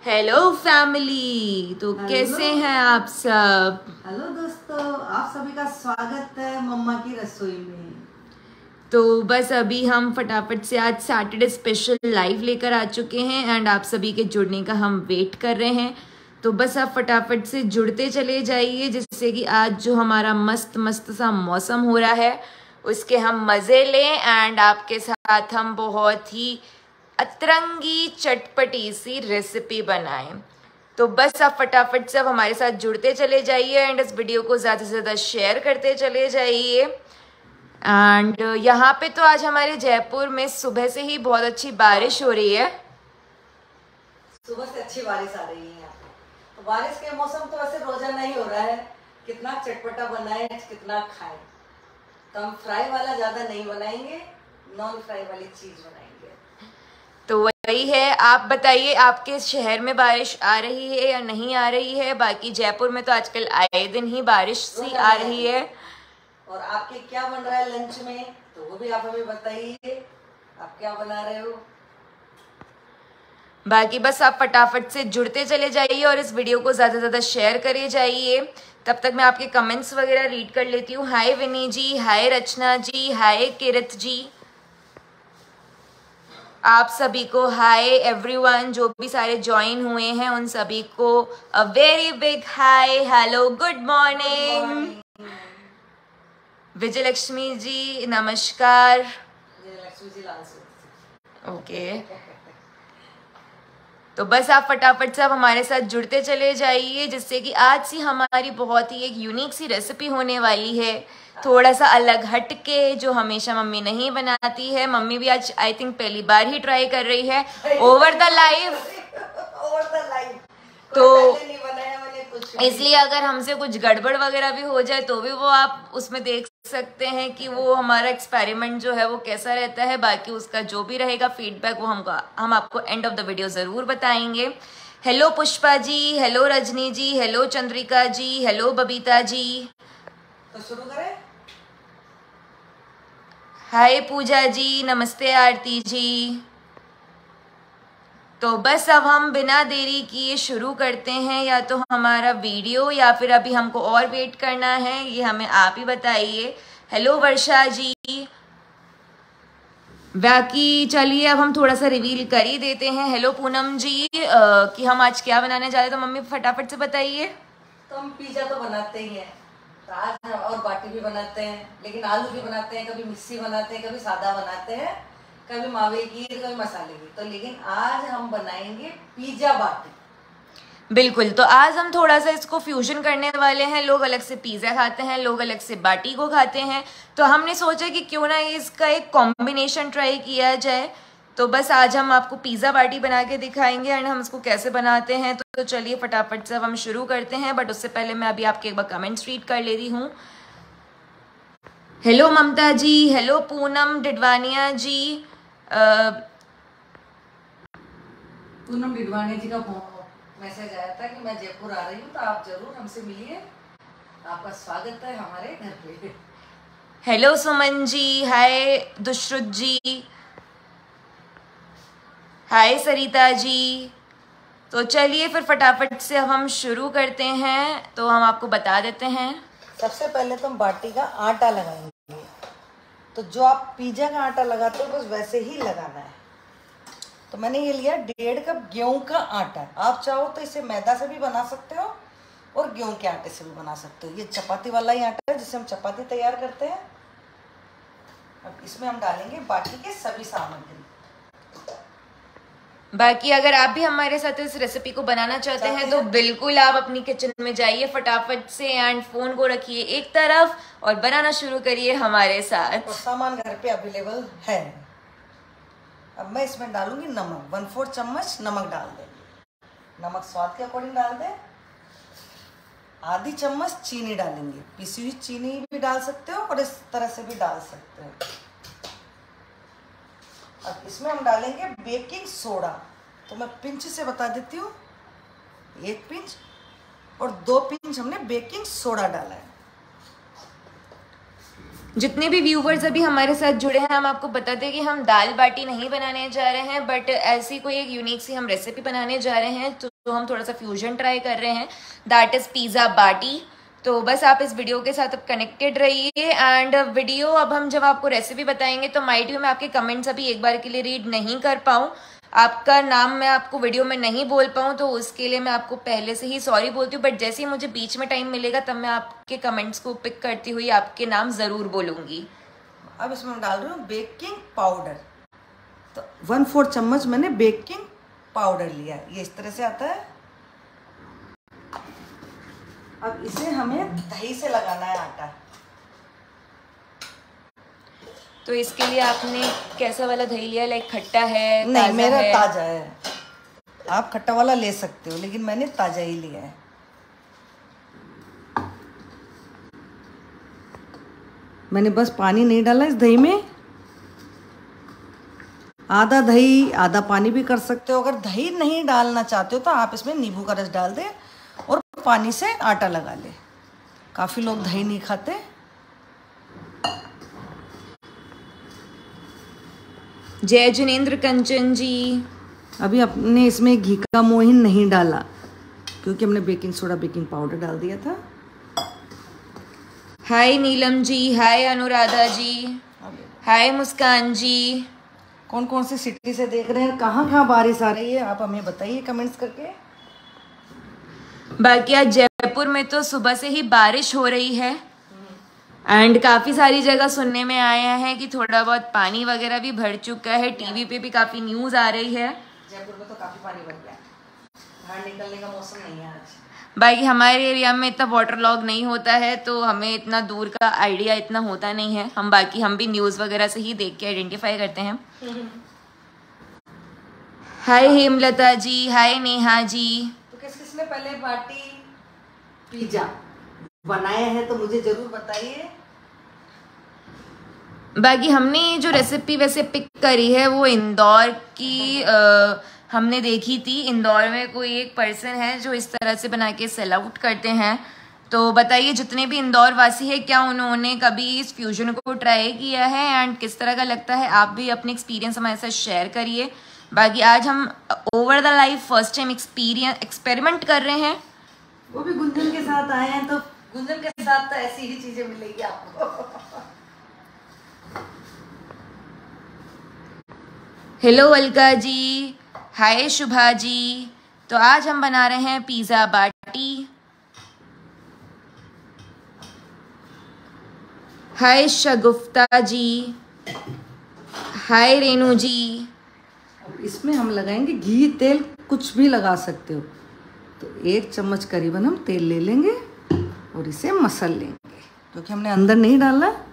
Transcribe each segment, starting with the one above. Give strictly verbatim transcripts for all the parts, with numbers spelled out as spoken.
Hello family, तो Hello. कैसे हैं आप सब। हेलो दोस्तों, आप सभी का स्वागत है मम्मा की रसोई में। तो बस अभी हम फटाफट से आज सैटरडे स्पेशल लाइव लेकर आ चुके हैं एंड आप सभी के जुड़ने का हम वेट कर रहे हैं। तो बस आप फटाफट से जुड़ते चले जाइए, जिससे कि आज जो हमारा मस्त मस्त सा मौसम हो रहा है उसके हम मज़े लें एंड आपके साथ हम बहुत ही अतरंगी चटपटी सी रेसिपी बनाएं। तो बस आप फटाफट से अब हमारे साथ जुड़ते चले जाइए एंड इस वीडियो को ज़्यादा से ज़्यादा शेयर करते चले जाइए। एंड यहाँ पे तो आज हमारे जयपुर में सुबह से ही बहुत अच्छी बारिश हो रही है। सुबह से अच्छी बारिश आ रही है यहाँ पे। तो बारिश के मौसम तो वैसे रोजाना ही हो रहा है, कितना चटपटा बनाए कितना खाए। तो हम फ्राई वाला ज्यादा नहीं बनाएंगे, नॉन फ्राई वाली चीज बनाएंगे। तो वही है, आप बताइए आपके शहर में बारिश आ रही है या नहीं आ रही है। बाकी जयपुर में तो आजकल आए दिन ही बारिश सी आ रही है। और आपके क्या बन रहा है लंच में, तो वो भी आप हमें बताइए, आप क्या बना रहे हो। बाकी बस आप फटाफट से जुड़ते चले जाइए और इस वीडियो को ज़्यादा से ज़्यादा शेयर करे जाइए। तब तक मैं आपके कमेंट्स वगैरह रीड कर लेती हूँ। हाय विनी जी, हाय रचना जी, हाय किरत जी, आप सभी को हाय एवरीवन। जो भी सारे ज्वाइन हुए हैं उन सभी को a very big hi, hello, good morning. Vijayalakshmi ji नमस्कार। विजयलक्ष्मी जी लाल ओके, तो बस आप फटाफट से आप हमारे साथ जुड़ते चले जाइए, जिससे कि आज सी हमारी बहुत ही एक यूनिक सी रेसिपी होने वाली है, थोड़ा सा अलग हटके, जो हमेशा मम्मी नहीं बनाती है। मम्मी भी आज आई थिंक पहली बार ही ट्राई कर रही है over the live. Over the live तो नहीं बनाया मैंने कुछ, इसलिए अगर हमसे कुछ गड़बड़ वगैरह भी हो जाए तो भी वो आप उसमें देख सकते हैं कि वो हमारा एक्सपेरिमेंट जो है वो कैसा रहता है। बाकी उसका जो भी रहेगा फीडबैक वो हमको हम आपको एंड ऑफ द वीडियो ज़रूर बताएंगे। Hello Pushpa ji, hello Rajni ji, hello Chandrika ji, hello Babita ji. तो शुरू करें। हाय पूजा जी, नमस्ते आरती जी। तो बस अब हम बिना देरी किए शुरू करते हैं, या तो हमारा वीडियो या फिर अभी हमको और वेट करना है, ये हमें आप ही बताइए। हेलो वर्षा जी। बाकी चलिए अब हम थोड़ा सा रिवील कर ही देते हैं। हेलो पूनम जी, आ, कि हम आज क्या बनाने जा रहे हैं, तो मम्मी फटाफट से बताइए। तो हम पिज्जा तो बनाते ही हैं, तो आज हम और बाटी भी बनाते हैं, लेकिन आलू भी बनाते हैं, कभी मिक्सी बनाते हैं, कभी सादा बनाते हैं, कभी मावे की, कभी मसाले की। तो लेकिन आज हम बनाएंगे पिज्जा बाटी। बिल्कुल, तो आज हम थोड़ा सा इसको फ्यूजन करने वाले हैं। लोग अलग से पिज़्ज़ा खाते हैं, लोग अलग से बाटी को खाते हैं, तो हमने सोचा कि क्यों ना इसका एक कॉम्बिनेशन ट्राई किया जाए। तो बस आज हम आपको पिज़्ज़ा बाटी बना के दिखाएंगे एंड हम इसको कैसे बनाते हैं। तो, तो चलिए फटाफट से अब हम शुरू करते हैं, बट उससे पहले मैं अभी आपके एक बार कमेंट्स रीड कर ले रही हूँ। Hello Mamta ji, hello Poonam Didwania ji. पूनम डिडवानिया जी का मैसेज आया था कि मैं जयपुर आ रही हूँ, तो आप जरूर हमसे मिलिए, आपका स्वागत है हमारे घर पे। Hello Suman ji, hi Dushrut ji, hi Sarita ji. तो चलिए फिर फटाफट से अब हम शुरू करते हैं। तो हम आपको बता देते हैं, सबसे पहले तो हम बाटी का आटा लगाएंगे। तो जो आप पिज्जा का आटा लगाते हो बस वैसे ही लगाना है। तो मैंने ये लिया डेढ़ कप गेहूं का आटा। आप चाहो तो इसे मैदा से भी बना सकते हो और गेहूं के आटे से भी बना सकते हो। ये चपाती वाला ही आटा है जिससे हम चपाती तैयार करते हैं। अब इसमें हम डालेंगे बाकी के सभी सामग्री। बाकी अगर आप भी हमारे साथ इस रेसिपी को बनाना चाहते हैं तो बिल्कुल आप अपनी किचन में जाइए फटाफट से एंड फोन को रखिए एक तरफ और बनाना शुरू करिए हमारे साथ। और सामान घर पे अवेलेबल है। अब मैं इसमें डालूंगी नमक, वन फोर चम्मच नमक डाल देंगे। नमक स्वाद के अकॉर्डिंग डाल दें। आधी चम्मच चीनी डालेंगे, पिसी हुई चीनी भी डाल सकते हो और इस तरह से भी डाल सकते हो। अब इसमें हम डालेंगे बेकिंग सोडा। तो मैं पिंच से बता देती हूँ, एक पिंच और दो पिंच हमने बेकिंग सोडा डाला है। जितने भी व्यूवर्स अभी हमारे साथ जुड़े हैं, हम आपको बता दें कि हम दाल बाटी नहीं बनाने जा रहे हैं, बट ऐसी कोई एक यूनिक सी हम रेसिपी बनाने जा रहे हैं। तो जो हम थोड़ा सा फ्यूजन ट्राई कर रहे हैं, दैट इज़ पिज़्ज़ा बाटी। तो बस आप इस वीडियो के साथ अब कनेक्टेड रहिए। एंड वीडियो अब हम जब आपको रेसिपी बताएंगे तो माइट भी मैं आपके कमेंट्स अभी एक बार के लिए रीड नहीं कर पाऊँ, आपका नाम मैं आपको वीडियो में नहीं बोल पाऊँ, तो उसके लिए मैं आपको पहले से ही सॉरी बोलती हूँ। बट जैसे ही मुझे बीच में टाइम मिलेगा तब मैं आपके कमेंट्स को पिक करती हुई आपके नाम ज़रूर बोलूँगी। अब इसमें डाल रही हूँ बेकिंग पाउडर। तो वन फोर्थ चम्मच मैंने बेकिंग पाउडर लिया, ये इस तरह से आता है। अब इसे हमें दही से लगाना है आटा। तो इसके लिए आपने कैसा वाला दही लिया, लाइक खट्टा है? नहीं, मेरा है? ताजा है। आप खट्टा वाला ले सकते हो, लेकिन मैंने ताजा ही लिया है। मैंने बस पानी नहीं डाला इस दही में, आधा दही आधा पानी भी कर सकते हो। अगर दही नहीं डालना चाहते हो तो आप इसमें नींबू का रस डाल दें और पानी से आटा लगा ले। काफ़ी लोग दही नहीं खाते। जय जिनेंद्र कंचन जी। अभी अपने इसमें घी का मोहिन नहीं डाला क्योंकि हमने बेकिंग सोडा बेकिंग पाउडर डाल दिया था। हाय नीलम जी, हाय अनुराधा जी, हाय मुस्कान जी। कौन कौन सी सिटी से देख रहे हैं, कहाँ कहाँ बारिश आ रही है, आप हमें बताइए कमेंट्स करके। बाकी आज जयपुर में तो सुबह से ही बारिश हो रही है एंड काफ़ी सारी जगह सुनने में आया है कि थोड़ा बहुत पानी वगैरह भी भर चुका है। टीवी पे भी काफ़ी न्यूज़ आ रही है। जयपुर में तो काफ़ी पानी भर गया, बाहर निकलने का मौसम नहीं है आज। बाकी हमारे एरिया में इतना वाटर लॉग नहीं होता है तो हमें इतना दूर का आइडिया इतना होता नहीं है। हम बाकी हम भी न्यूज़ वगैरह से ही देख के आइडेंटिफाई करते हैं। हाय हेमलता जी, हाय नेहा जी। तो किस किसने पहले बाटी पिज़्ज़ा बनाया है तो मुझे जरूर बताइए। बाकी हमने जो रेसिपी वैसे पिक करी है वो इंदौर की आ, हमने देखी थी। इंदौर में कोई एक पर्सन है जो इस तरह से बना के सेल आउट करते हैं। तो बताइए जितने भी इंदौर वासी है, क्या उन्होंने कभी इस फ्यूजन को ट्राई किया है एंड किस तरह का लगता है? आप भी अपने एक्सपीरियंस हमारे साथ शेयर करिए। बाकी आज हम over the life first time experience experiment कर रहे हैं, वो भी गुंजन के साथ आए हैं। तो गुंजन के साथ तो ऐसी ही चीजें मिलेगी आपको। Hello Alka ji, hi Shubha ji. तो आज हम बना रहे हैं पिज़्ज़ा बाटी। हाय शगुफ्ता जी, हाय रेनू जी। इसमें हम लगाएंगे घी तेल, कुछ भी लगा सकते हो। तो एक चम्मच करीबन हम तेल ले लेंगे और इसे मसल लेंगे क्योंकि हमने अंदर नहीं डाला। और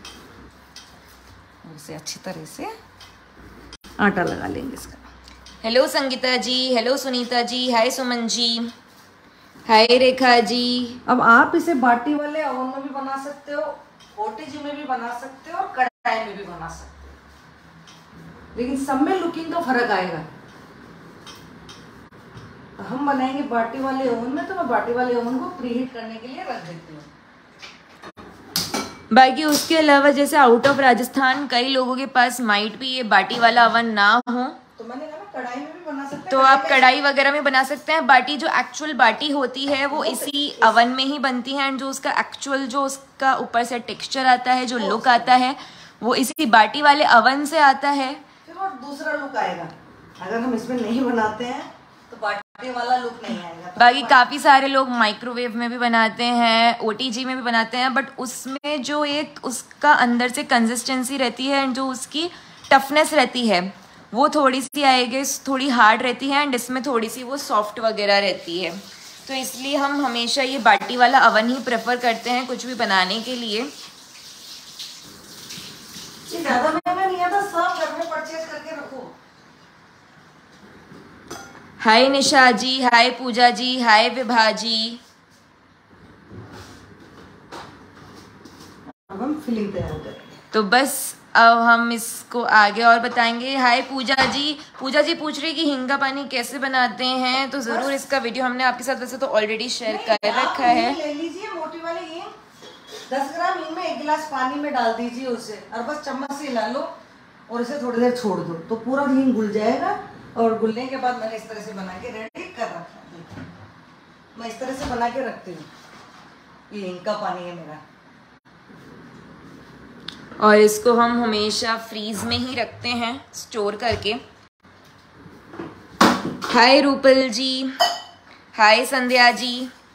इसे अच्छी तरह से आटा लगा लेंगे इसका। Hello Sangeeta ji, hello Sunita ji, hi Suman ji, hi Rekha ji. अब आप इसे बाटी वाले ओवन में भी बना सकते हो, ओटीजी में भी बना सकते हो और कढ़ाई में भी बना सकते हो, लेकिन सब में लुकिंग का फर्क आएगा। हम बनाएंगे बाटी वाले ओवन में, तो मैं बाटी वाले ओवन को प्रीहीट करने के लिए रख देती हूँ। बाकी उसके अलावा जैसे आउट ऑफ राजस्थान कई लोगों के पास माइट भी ये बाटी वाला ओवन ना हो, तो मैंने कहा कढ़ाई में भी बना सकते हैं। तो आप कढ़ाई वगैरह में बना सकते हैं। बाटी जो एक्चुअल बाटी होती है वो इसी ओवन में ही बनती है एंड जो उसका एक्चुअल जो उसका ऊपर से टेक्सचर आता है, जो लुक आता है, वो इसी बाटी वाले ओवन से आता है। फिर वो दूसरा लुक आएगा। अगर हम इसमें नहीं बनाते हैं तो बाटी वाला लुक नहीं आएगा। तो बाकी काफ़ी सारे लोग माइक्रोवेव में भी बनाते हैं, ओटीजी में भी बनाते हैं, बट उसमें जो एक उसका अंदर से कंसिस्टेंसी रहती है एंड जो उसकी टफनेस रहती है वो थोड़ी सी आएगी, थोड़ी हार्ड रहती है एंड इसमें थोड़ी सी वो सॉफ्ट वगैरह रहती है। तो इसलिए हम हमेशा ये बाटी वाला ओवन ही प्रेफर करते हैं कुछ भी बनाने के लिए। ये ज़्यादा महंगा नहीं आता, सब घर में परचेज करके रखो। हाय निशा जी, हाय पूजा जी, हाय विभा जी। अब हम फिलिंग तैयार करेंगे। तो बस अब हम इसको आगे और बताएंगे। हाय पूजा जी, पूजा जी पूछ रही कि हिंगा पानी कैसे बनाते हैं, तो ज़रूर इसका वीडियो हमने आपके साथ वैसे तो ऑलरेडी शेयर कर रखा है। ले लीजिए मोटी वाली हींग, दस ग्राम हींग में एक गिलास पानी में डाल दीजिए उसे, और बस चम्मच से हिला लो और इसे थोड़ी देर छोड़ दो, तो पूरा हींग घुल जाएगा। और घुलने के बाद मैंने इस तरह से बना के रेडी कर रखा है। देखो मैं इस तरह से बना के रखती हूँ। ये हींग का पानी है मेरा। और इसको हम हमेशा फ्रीज में ही रखते हैं स्टोर करके। हाय रूपल जी, हाय संध्या जी।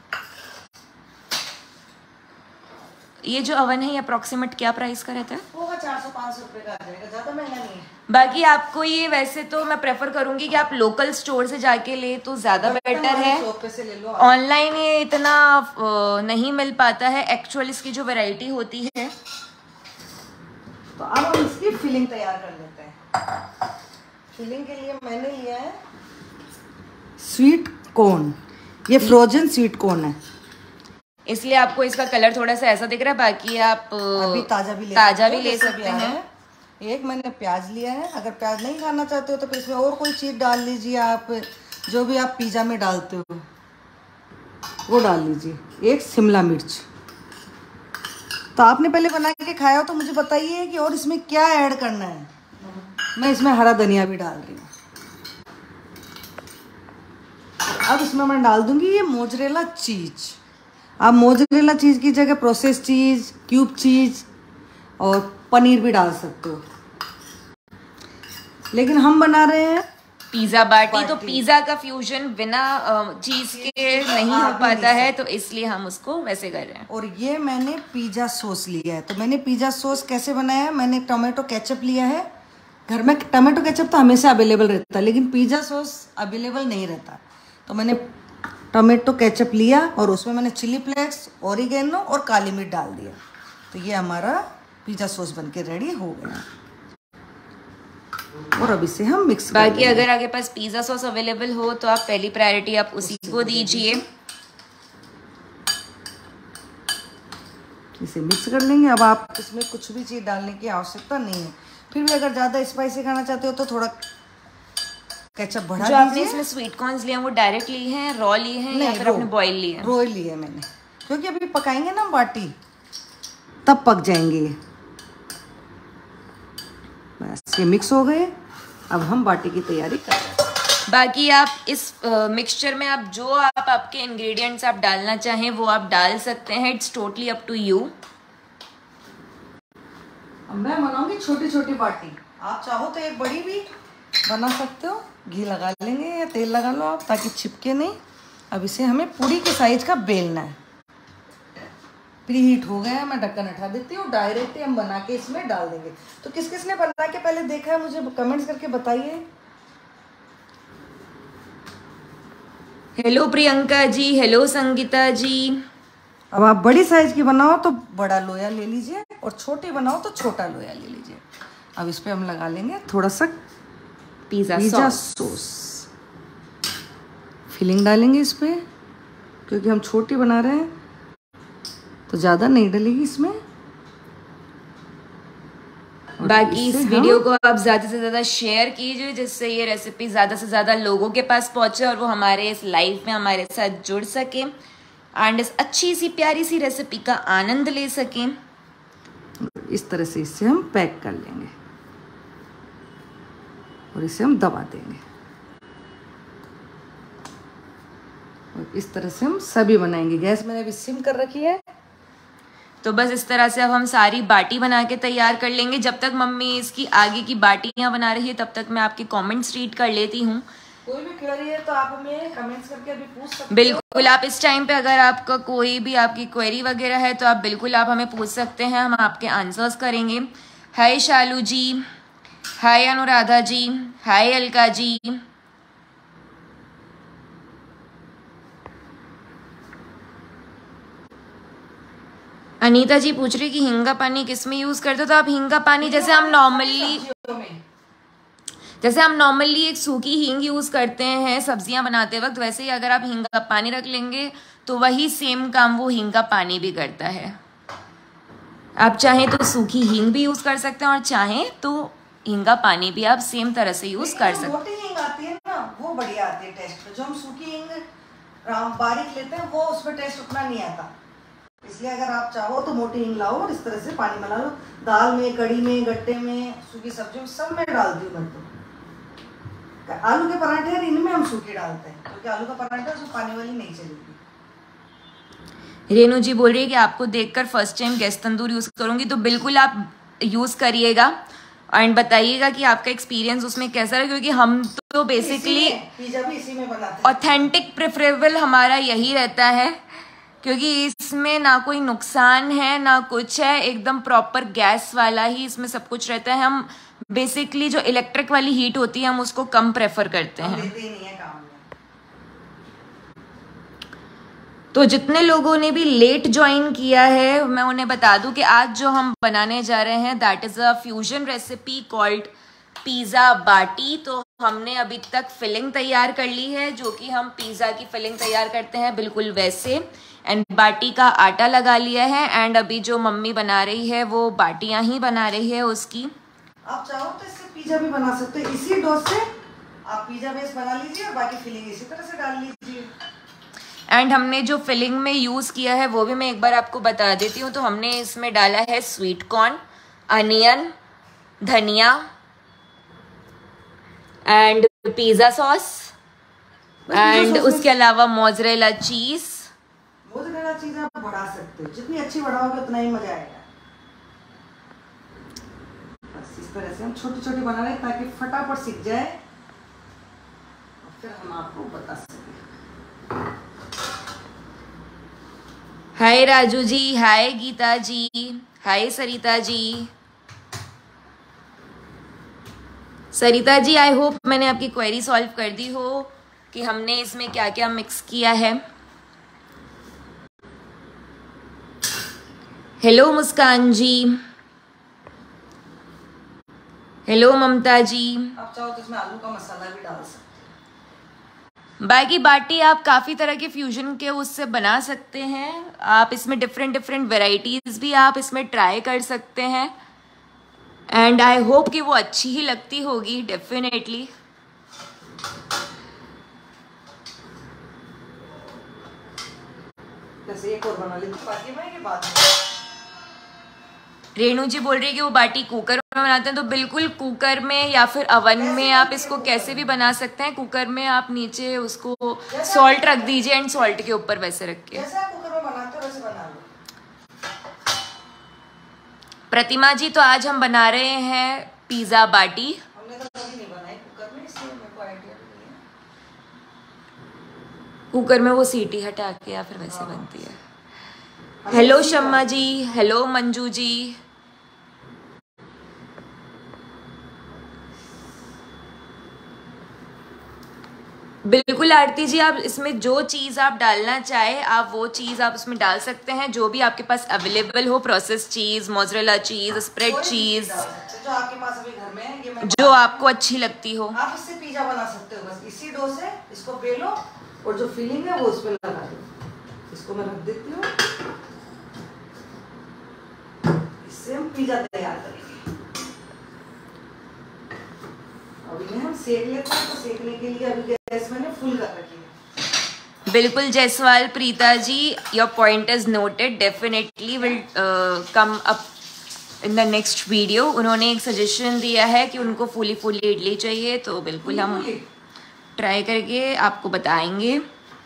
ये जो अवन है ये अप्रोक्सीमेट क्या प्राइस का रहता है? होगा चार सौ पाँच सौ रुपए का आ जाएगा, ज्यादा महंगा नहीं है। बाकी आपको ये वैसे तो मैं प्रेफर करूंगी कि आप लोकल स्टोर से जाके ले तो ज्यादा बेटर है। ऑनलाइन ये इतना नहीं मिल पाता है एक्चुअल इसकी जो वैरायटी होती है। तो अब हम इसकी फिलिंग तैयार कर लेते हैं। फिलिंग के लिए मैंने लिया है स्वीट कॉर्न। ये फ्रोजन स्वीट कॉर्न है, इसलिए आपको इसका कलर थोड़ा सा ऐसा दिख रहा है। बाकी आप अभी ताजा भी ले ताजा भी ले सकते हैं। एक मैंने प्याज लिया है, अगर प्याज नहीं खाना चाहते हो तो फिर इसमें और कोई चीज़ डाल लीजिए। आप जो भी आप पिज़्ज़ा में डालते हो वो डाल लीजिए। एक शिमला मिर्च। तो आपने पहले बना के खाया हो तो मुझे बताइए कि और इसमें क्या ऐड करना है। मैं इसमें हरा धनिया भी डाल रही हूँ। अब इसमें मैं डाल दूंगी ये मोजरेला चीज़। आप मोजरेला चीज़ की जगह प्रोसेस चीज़, क्यूब चीज़ और पनीर भी डाल सकते हो, लेकिन हम बना रहे हैं पिज़्ज़ा बाटी। तो पिज़्ज़ा का फ्यूजन बिना चीज़ के नहीं हो पाता है, तो इसलिए हम उसको वैसे कर रहे हैं। और ये मैंने पिज़्ज़ा सॉस लिया है। तो मैंने पिज़्ज़ा सॉस कैसे बनाया है, मैंने टोमेटो केचप लिया है। घर में टोमेटो केचप तो हमेशा अवेलेबल रहता है, लेकिन पिज़्ज़ा सॉस अवेलेबल नहीं रहता। तो मैंने टोमेटो केचप लिया और उसमें मैंने चिली फ्लेक्स, ओरिगेनो और काली मिर्च डाल दिया। तो ये हमारा पिज़्ज़ा सॉस बनके रेडी हो गया। और अब इसे हम मिक्स कर बाकी अगर आपके पास पिज़्ज़ा सॉस अवेलेबल हो तो आप पहली प्रायोरिटी आप उसी को दीजिए। इसे मिक्स कर लेंगे। अब आप इसमें कुछ भी चीज़ डालने की आवश्यकता नहीं है। फिर भी अगर ज़्यादा स्पाइसी खाना चाहते हो तो थोड़ा केचप बढ़ा दीजिए। जो आपने इसमें स्वीट कॉर्न्स लिए हैं वो डायरेक्ट लिए हैं, रॉ लिए हैं या फिर आपने बॉईल लिए हैं? रॉ लिए हैं मैंने, क्योंकि अभी पकाएंगे ना बाटी तब पक जाएंगे ये। बस ये मिक्स हो गए। अब हम बाटी की तैयारी कर रहे हैं। बाकी आप इस मिक्सचर uh, में आप जो आप आपके इंग्रेडिएंट्स आप डालना चाहें वो आप डाल सकते हैं। It's totally up to you. अब मैं बनाऊंगी छोटी छोटी बाटी। आप चाहो तो एक बड़ी भी बना सकते हो। घी लगा लेंगे या तेल लगा लो आप, ताकि चिपके नहीं। अब इसे हमें पूरी के साइज का बेलना है। प्री हीट हो गया है, मैं ढक्कन हटा देती हूँ। डायरेक्ट हम बना के इसमें डाल देंगे। तो किस किस ने बना के पहले देखा है मुझे कमेंट्स करके बताइए। Hello Priyanka ji, hello Sangeeta ji. अब आप बड़ी साइज की बनाओ तो बड़ा लोया ले लीजिए और छोटी बनाओ तो छोटा लोया ले लीजिए। अब इस पे हम लगा लेंगे थोड़ा सा पिज़्ज़ा पिज़्ज़ा सॉस। फिलिंग डालेंगे इस पे, क्योंकि हम छोटी बना रहे हैं तो ज़्यादा नहीं डलेगी इसमें। बाकी इस वीडियो को आप ज़्यादा से ज़्यादा शेयर कीजिए, जिससे ये रेसिपी ज़्यादा से ज़्यादा लोगों के पास पहुंचे और वो हमारे इस लाइव में हमारे साथ जुड़ सके एंड इस अच्छी सी प्यारी सी रेसिपी का आनंद ले सकें। इस तरह से इसे हम पैक कर लेंगे और इसे हम दबा देंगे। और इस तरह से हम सभी बनाएंगे। गैस मैंने अभी सिम कर रखी है। तो बस इस तरह से अब हम सारी बाटी बना के तैयार कर लेंगे। जब तक मम्मी इसकी आगे की बाटियां बना रही है तब तक मैं आपके कमेंट्स रीड कर लेती हूँ। कोई भी क्वेरी है तो आप हमें कमेंट्स करके अभी पूछ सकते हो। बिल्कुल, आप इस टाइम पे अगर आपका कोई भी आपकी क्वेरी वगैरह है तो आप बिल्कुल आप हमें पूछ सकते हैं, हम आपके आंसर्स करेंगे। हाय शालू जी, हाय अनुराधा जी, हाय अलका जी। अनीता जी पूछ रही कि हिंगा पानी किस में यूज करते हो। तो आप हिंगा पानी जैसे हम नॉर्मली जैसे हम नॉर्मली एक सूखी हींग यूज करते हैं सब्जियां बनाते वक्त, वैसे ही अगर आप हिंगा पानी रख लेंगे तो वही सेम काम वो हिंगा पानी भी करता है। आप चाहें तो सूखी हींग भी यूज कर सकते हैं और चाहें तो हिंगा पानी भी आप सेम तरह से यूज कर सकते हैं। मोटी हींग आती है ना, वो बढ़िया आती है टेस्ट। जो हम सूखी हींग बारीक लेते हैं वो उसमें टेस्ट उतना नहीं आता। इसलिए अगर आप चाहो तो मोटी हींग लाओ और इस तरह से पानी मिला लो। दाल में, कड़ी में, गट्टे में, सूखी सब्जी में, सब में डाल दी मैं तो। आलू के पराठे यार इनमें हम सूखी डालते हैं, क्योंकि आलू का पराठा उसमें पानी वाली नहीं चलेगी। रेनू जी बोल रही है कि आपको देखकर first time gas tandoor use करूंगी, तो बिल्कुल आप यूज करिएगा एंड बताइएगा कि आपका एक्सपीरियंस उसमें कैसा रहा, क्योंकि हम तो बेसिकली पिज्जा भी इसी में बनाते हैं। ऑथेंटिक प्रेफरेबल हमारा यही रहता है, क्योंकि इसमें ना कोई नुकसान है ना कुछ है, एकदम प्रॉपर गैस वाला ही इसमें सब कुछ रहता है। हम बेसिकली जो इलेक्ट्रिक वाली हीट होती है हम उसको कम प्रेफर करते हैं। लेते ही नहीं है काम में। तो जितने लोगों ने भी लेट ज्वाइन किया है मैं उन्हें बता दूं कि आज जो हम बनाने जा रहे हैं that is a fusion recipe called pizza baati. तो हमने अभी तक फिलिंग तैयार कर ली है, जो कि हम पिज़्ज़ा की फिलिंग तैयार करते हैं बिल्कुल वैसे, एंड बाटी का आटा लगा लिया है। एंड अभी जो मम्मी बना रही है वो बाटियां ही बना रही है उसकी। आप चाहो तो इससे पिज़्ज़ा भी बना सकते हो, इसी डो से आप पिज़्ज़ा बेस बना लीजिए और बाकी फिलिंग इसी तरह से डाल लीजिए। एंड हमने जो फिलिंग में यूज़ किया है वो भी मैं एक बार आपको बता देती हूँ। तो हमने इसमें डाला है स्वीट कॉर्न, अनियन, धनिया एंड पिज़्ज़ा सॉस एंड उसके अलावा मोज़रेला चीज़। मोज़रेला चीज़ आप बढ़ा सकते हो, जितनी अच्छी बढ़ाओगे उतना ही मजा आएगा। बस इस तरह से हम छोटी छोटी बना रहे हैं ताकि फटाफट सीख जाए और फिर हम आपको बता सकें। Hi Raju ji, hi Geeta ji, hi Sarita ji. Sarita ji I hope मैंने आपकी क्वेरी सॉल्व कर दी हो कि हमने इसमें क्या क्या मिक्स किया है। Hello Muskan ji, hello Mamta ji. आप चाहो तो इसमें आलू का मसाला भी डाल सकते हैं। बाकी बाटी आप काफ़ी तरह के फ्यूजन के उससे बना सकते हैं। आप इसमें डिफरेंट डिफरेंट वेराइटीज़ भी आप इसमें ट्राई कर सकते हैं एंड आई होप कि वो अच्छी ही लगती होगी डेफिनेटली। जैसे एक और बना लेती बाकी मैं के बाद रेणु जी बोल रही है कि वो बाटी कुकर में बनाते हैं, तो बिल्कुल कुकर में या फिर अवन में आप इसको कैसे भी बना सकते हैं। कुकर में आप नीचे उसको सॉल्ट रख दीजिए एंड सॉल्ट के ऊपर वैसे रख के जैसे आप कुकर में बनाते हो वैसे बना लो। प्रतिमा जी, तो आज हम बना रहे हैं पिज़्ज़ा बाटी। हमने तो कभी नहीं बनाई कुकर में, इसलिए मेरे को आइडिया नहीं है। कुकर में वो सीटी हटा के या फिर वैसे बनती है। हेलो शम्मा जी, हेलो मंजू जी। बिल्कुल आरती जी, आप इसमें जो चीज़ आप डालना चाहे आप वो चीज़ आप उसमें डाल सकते हैं, जो भी आपके पास अवेलेबल हो। Process cheese, mozzarella cheese, spread cheese, जो आपके पास अभी घर में है, ये मैं जो आपको अच्छी लगती हो। आप इससे पिज़्ज़ा बना सकते हो। बस इसी डो से इसको बेलो और जो फिलिंग है वो उस पर लगा दो। इसको मैं रख देती हूँ, इससे हम पिज़्ज़ा तैयार करेंगे। अभी हम सेक लेते हैं, तो सेकने के लिए अभी गैस मैंने फुल कर रखी है। बिल्कुल Jaiswal Preeta ji, your point is noted, definitely will come up in the next video. उन्होंने एक सजेशन दिया है कि उनको फूली फूली इडली चाहिए, तो बिल्कुल हम ट्राई करके आपको बताएंगे।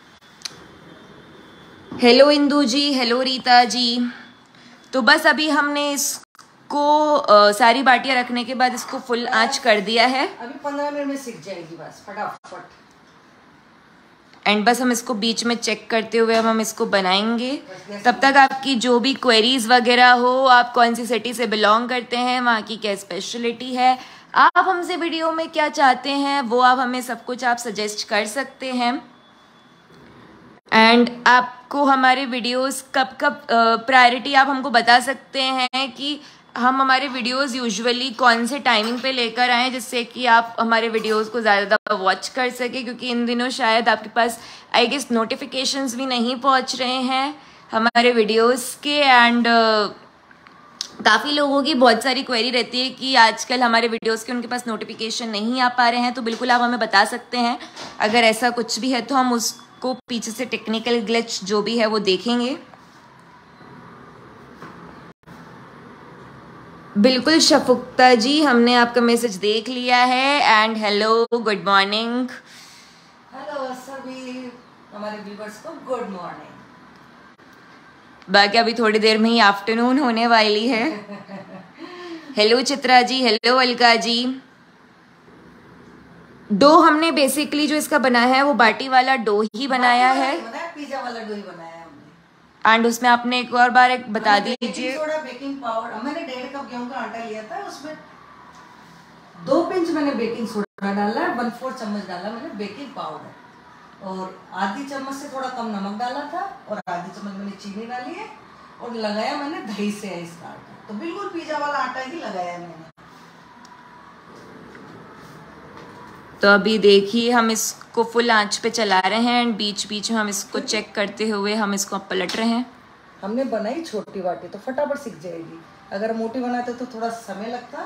Hello Indu ji, hello Rita ji. तो बस अभी हमने इसको uh, सारी बाटियां रखने के बाद इसको फुल आंच कर दिया है। अभी पंद्रह मिनट में सीख जाएगी बस फटाफट। एंड बस हम इसको बीच में चेक करते हुए हम हम इसको बनाएंगे। तब तक आपकी जो भी क्वेरीज वगैरह हो, आप कौन सी सिटी से बिलोंग करते हैं, वहाँ की क्या स्पेशलिटी है, आप हमसे वीडियो में क्या चाहते हैं, वो आप हमें सब कुछ आप सजेस्ट कर सकते हैं। एंड आपको हमारे वीडियोस कब कब प्रायोरिटी आप हमको बता सकते हैं कि हम हमारे वीडियोस यूजुअली कौन से टाइमिंग पे लेकर आए, जिससे कि आप हमारे वीडियोस को ज़्यादा वॉच कर सके, क्योंकि इन दिनों शायद आपके पास आई गेस नोटिफिकेशंस भी नहीं पहुंच रहे हैं हमारे वीडियोस के। एंड काफ़ी लोगों की बहुत सारी क्वेरी रहती है कि आजकल हमारे वीडियोस के उनके पास नोटिफिकेशन नहीं आ पा रहे हैं। तो बिल्कुल आप हमें बता सकते हैं, अगर ऐसा कुछ भी है तो हम उसको पीछे से टेक्निकल ग्लिच जो भी है वो देखेंगे। बिल्कुल शफुक्ता जी, हमने आपका मैसेज देख लिया है। And hello, good morning. Hello सभी हमारे व्यूअर्स को गुड मॉर्निंग। बाकी अभी थोड़ी देर में ही आफ्टरनून होने वाली है। Hello Chitra ji, hello Alka ji. डो हमने बेसिकली जो इसका बनाया है वो बाटी वाला डो ही बनाया है, पिज्जा वाला डो ही बनाया है हमने। एंड उसमें आपने एक और बार एक बता दीजिए। थोड़ा बेकिंग पाउडर, मैंने डेढ़ कप गेहूं का आटा लिया था, उसमें दो पिंच मैंने बेकिंग सोडा डाला है, वन फोर्थ चम्मच डाला मैंने बेकिंग पाउडर, और आधी चम्मच से थोड़ा कम नमक डाला था, और आधी चम्मच मैंने चीनी डाली है, और लगाया मैंने दही से है इसका आटा। तो बिल्कुल पिज्जा वाला आटा ही लगाया है मैंने। तो अभी देखिए हम इसको फुल आंच पे चला रहे हैं, एंड बीच बीच में हम इसको चेक करते हुए हम इसको पलट रहे हैं। हमने बनाई छोटी बाटी तो फटाफट सीख जाएगी, अगर मोटी बनाते तो थोड़ा समय लगता।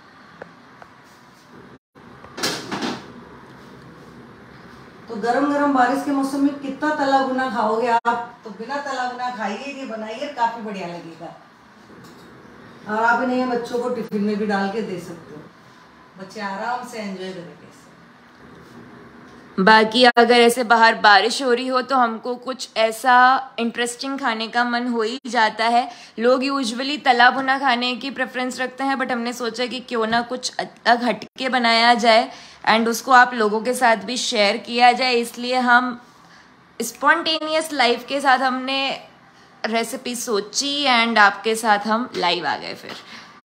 तो गरम गरम बारिश के मौसम में कितना तला भुना खाओगे आप, तो बिना तला भुना खाइए, ये बनाइए, काफी बढ़िया लगेगा। और आप इन्हें बच्चों को टिफिन में भी डाल के दे सकते हो, बच्चे आराम से एंजॉय करेंगे। बाकी अगर ऐसे बाहर बारिश हो रही हो तो हमको कुछ ऐसा इंटरेस्टिंग खाने का मन हो ही जाता है। लोग यूजुअली तला भुना खाने की प्रेफरेंस रखते हैं, बट हमने सोचा कि क्यों ना कुछ अलग हटके बनाया जाए एंड उसको आप लोगों के साथ भी शेयर किया जाए, इसलिए हम स्पॉन्टेनियस लाइफ के साथ हमने रेसिपी सोची एंड आपके साथ हम लाइव आ गए। फिर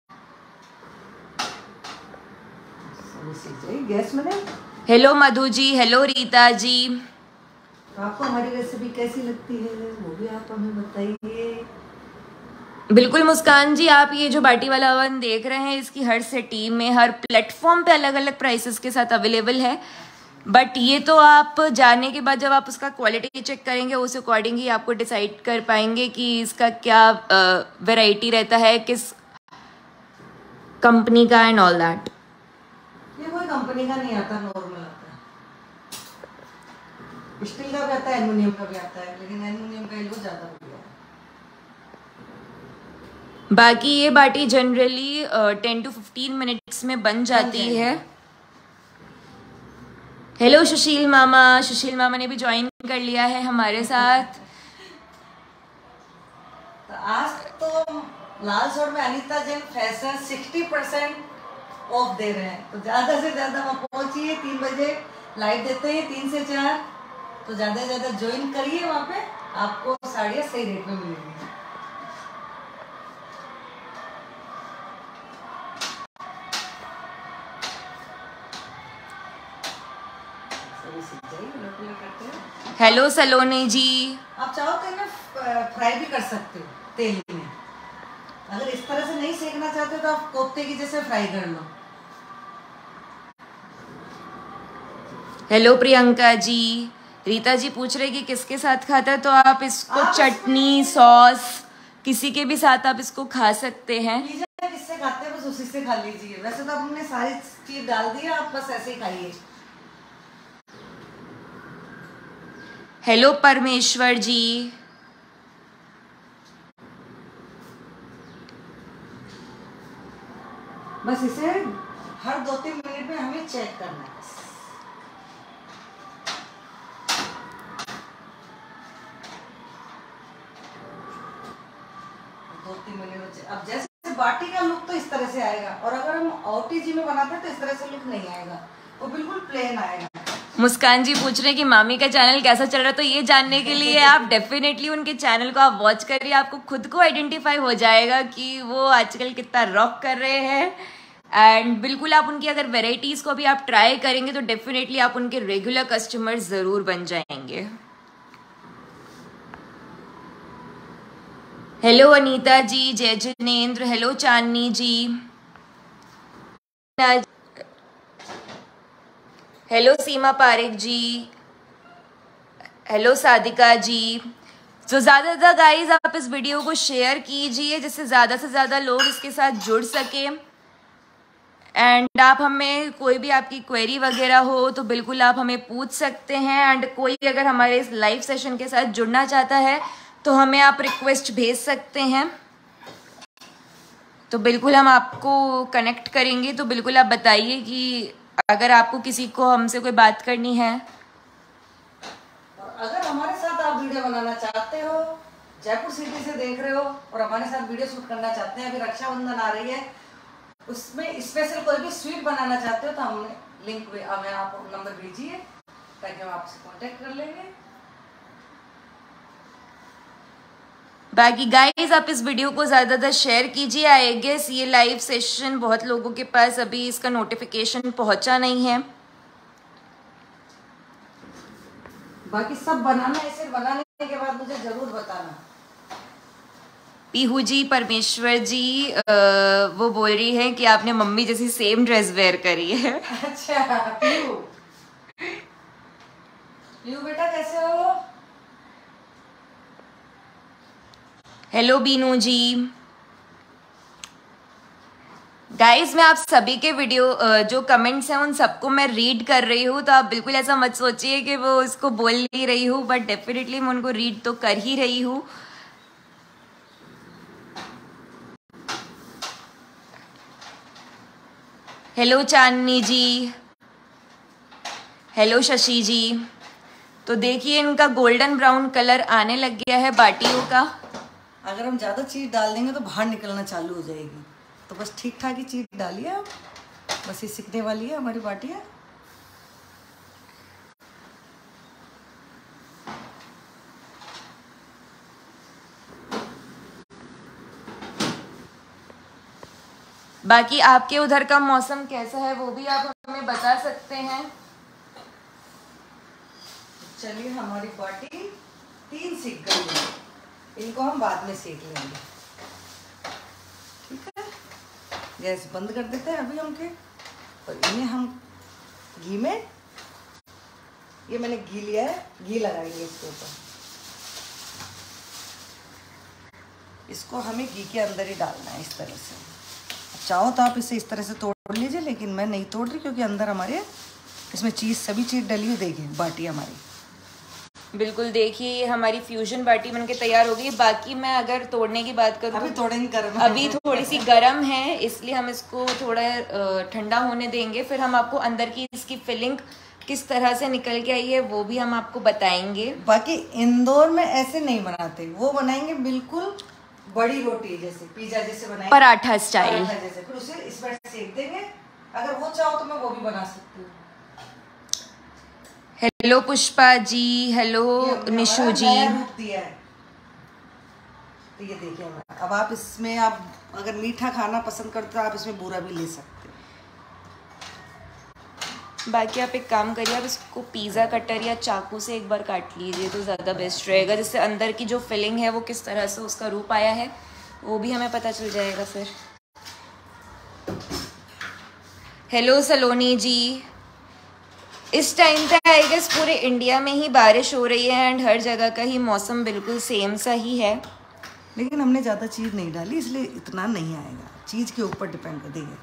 गैस में हेलो मधु जी, हेलो रीता जी। आपको हमारी रेसिपी कैसी लगती है वो भी आप हमें बताइए। बिल्कुल मुस्कान जी, आप ये जो बाटी वाला ओवन देख रहे हैं इसकी हर सिटी में हर प्लेटफॉर्म पे अलग अलग प्राइसेस के साथ अवेलेबल है, बट ये तो आप जाने के बाद जब आप उसका क्वालिटी चेक करेंगे उस अकॉर्डिंग ही आपको डिसाइड कर पाएंगे कि इसका क्या वैरायटी रहता है, किस कंपनी का एंड ऑल दैट। ये कोई कंपनी का नहीं आता, नॉर्मल आता है, स्टील का भी आता है, एल्युमिनियम का भी आता है, लेकिन एल्युमिनियम का एल्बो ज्यादा बढ़िया है। बाकी ये बाटी generally ten to fifteen minutes में बन जाती है। हेलो सुशील मामा, सुशील मामा ने भी ज्वाइन कर लिया है हमारे साथ। तो आज तो लाल सोड में Anita Jain fashion sixty percent off दे रहे हैं, तो ज्यादा से ज्यादा वहाँ पहुंचिए। तीन बजे लाइव देते हैं, तीन से चार, तो ज्यादा से ज्यादा ज्वाइन करिए, वहाँ पे आपको साड़ियाँ सही रेट में मिलेंगी। हेलो सलोनी जी, आप चाहो तो इन्हें फ्राई भी कर सकते हो तेल में, अगर इस तरह से नहीं सेकना चाहते तो आप कोफ्ते की जैसे फ्राई कर लो। हेलो प्रियंका जी, रीता जी पूछ रहे कि किसके साथ खाता है, तो आप इसको आप चटनी सॉस किसी के भी साथ आप इसको खा सकते हैं। पिज्जा किससे खाते हैं बस उसी से खा लीजिए, वैसे तो हमने सारी चीज डाल दी है, आप बस ऐसे ही खाइए। हेलो परमेश्वर जी, बस इसे हर दो तीन मिनट में हमें चेक करना है। दो तीन मिनट। अब जैसे बाटी का लुक तो इस तरह से आएगा, और अगर हम ओटीजी में बनाते हैं तो इस तरह से लुक नहीं आएगा, वो बिल्कुल प्लेन आएगा। मुस्कान जी पूछ रहे हैं कि मामी का चैनल कैसा चल रहा है, तो ये जानने के लिए आप डेफिनेटली उनके चैनल को आप वॉच करिए, आपको खुद को आइडेंटिफाई हो जाएगा कि वो आजकल कितना रॉक कर रहे हैं। एंड बिल्कुल आप उनकी अगर वेराइटीज को भी आप ट्राई करेंगे तो डेफिनेटली आप उनके रेगुलर कस्टमर जरूर बन जाएंगे। हेलो अनीता जी, जय जिनेन्द्र, hello Chandni ji, hello Seema Pareek ji, hello Sadika ji. तो ज़्यादा से ज़्यादा गाइज आप इस वीडियो को शेयर कीजिए जिससे ज़्यादा से ज़्यादा लोग इसके साथ जुड़ सके। एंड आप हमें कोई भी आपकी क्वेरी वगैरह हो तो बिल्कुल आप हमें पूछ सकते हैं। एंड कोई अगर हमारे इस लाइव सेशन के साथ जुड़ना चाहता है तो हमें आप रिक्वेस्ट भेज सकते हैं। तो बिल्कुल हम आपको कनेक्ट करेंगे, तो बिल्कुल आप बताइए कि अगर आपको किसी को हमसे कोई बात करनी है, और अगर हमारे साथ आप वीडियो बनाना चाहते हो, जयपुर सिटी से देख रहे हो और हमारे साथ वीडियो शूट करना चाहते हैं, अभी रक्षाबंधन आ रही है, उसमें स्पेशल कोई भी स्वीट बनाना चाहते हो तो हमने लिंक हमें आप नंबर भेजिए ताकि हम आपसे कांटेक्ट कर लेंगे। बाकी गाइस आप इस वीडियो को ज़्यादातर शेयर कीजिए। आई गेस ये लाइव सेशन बहुत लोगों के पास अभी इसका नोटिफिकेशन पहुंचा नहीं है। बाकी सब बनाना है, इसे बनाने के बाद मुझे जरूर बताना। पीहू जी, परमेश्वर जी आ, वो बोल रही है कि आपने मम्मी जैसी सेम ड्रेस वेयर करी है। अच्छा पीहू, पीहू बेटा कैसे हो? हेलो बीनू जी। गाइस मैं आप सभी के वीडियो जो कमेंट्स हैं उन सबको मैं रीड कर रही हूँ, तो आप बिल्कुल ऐसा मत सोचिए कि वो इसको बोल नहीं रही हूँ, बट डेफिनेटली मैं उनको रीड तो कर ही रही हूँ। Hello Chandni ji, hello Shashi ji. तो देखिए इनका गोल्डन ब्राउन कलर आने लग गया है बाटियों का। अगर हम ज़्यादा चीज़ डाल देंगे तो बाहर निकलना चालू हो जाएगी, तो बस ठीक ठाक ही चीज़ डालिए आप, बस ये सिकने वाली है हमारी बाटियाँ। बाकी आपके उधर का मौसम कैसा है वो भी आप हमें बता सकते हैं। चलिए हमारी बाटी तीन सीख गई है, इनको हम बाद में सेक लेंगे। ठीक है, गैस बंद कर देते हैं अभी हम के, और इन्हें हम घी में, ये मैंने घी लिया है, घी लगाएंगे इसके ऊपर। इसको हमें घी के अंदर ही डालना है इस तरह से। चाहो तो आप इसे इस तरह से तोड़ लीजिए, लेकिन मैं नहीं तोड़ रही क्योंकि अंदर हमारे इसमें चीज़ सभी चीज़ डली हुई। देखिए बाटी हमारी बिल्कुल, देखिए ये हमारी फ्यूजन बाटी बनके तैयार हो गई। बाकी मैं अगर तोड़ने की बात करूँ अभी तोड़ेंगे गर्म, अभी थोड़ी सी गर्म है इसलिए हम इसको थोड़ा ठंडा होने देंगे, फिर हम आपको अंदर की इसकी फिलिंग किस तरह से निकल के आई है वो भी हम आपको बताएंगे। बाकी इंदौर में ऐसे नहीं बनाते, वो बनाएंगे बिल्कुल बड़ी रोटी जैसे, पिज्जा जैसे बनाएंगे, पराठा स्टाइल जैसे, फिर उसे इस पर सेक देंगे। अगर वो चाहो तो मैं वो भी बना सकती हूँ। Hello Pushpa ji, hello Nishu ji. दिया है तो ये देखिए, अब आप इसमें आप अगर मीठा खाना पसंद करते हो आप इसमें बूरा भी ले सकते हो। बाकी आप एक काम करिए, आप इसको पिज़्ज़ा कटर या चाकू से एक बार काट लीजिए तो ज़्यादा बेस्ट रहेगा, जिससे अंदर की जो फिलिंग है वो किस तरह से उसका रूप आया है वो भी हमें पता चल जाएगा फिर। हेलो सलोनी जी। इस टाइम पे आई गेस पूरे इंडिया में ही बारिश हो रही है एंड हर जगह का ही मौसम बिल्कुल सेम सा ही है, लेकिन हमने ज़्यादा चीज़ नहीं डाली इसलिए इतना नहीं आएगा, चीज़ के ऊपर डिपेंड कर देंगे।